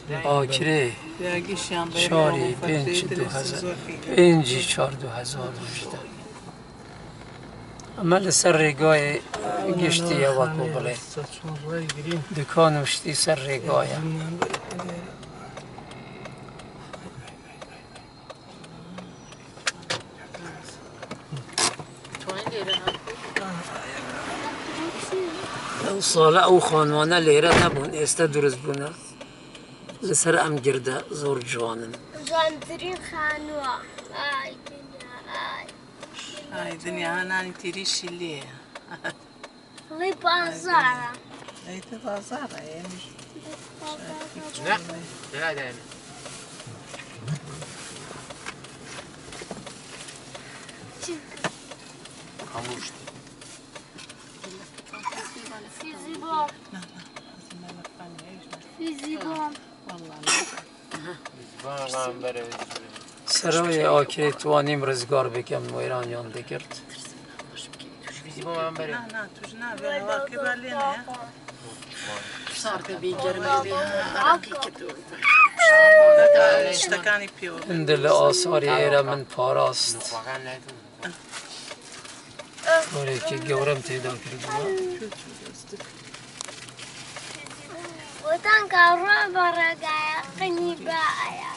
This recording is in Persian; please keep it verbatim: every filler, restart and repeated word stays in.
آکره چاری پنج دو هزار پنج چار دو هزار وجده عمل سر رگای گشتی یا وکو بله دکان وشتی سر رگای او ساله او خانوانه لیره نبون استه درست بونه لسر ام گرده زور جوانن جاندرین خانوه آی دنیا آی آی دنیا هنانی تیری شلیه وی بازاره ای تو بازاره نه نه نه خاموش فیزی بام فیزی بام سرای آکره توانیم رزگار بکم و ایران یان دکرد بیزی با من بره نه نه توش نه به هوا که بلی نه صارت بيجرم بيها اشتكاني بيور اندل آثاری ایره من پاراست ولی که گورم تیدا کرد وطن كارو برقايا قني بايا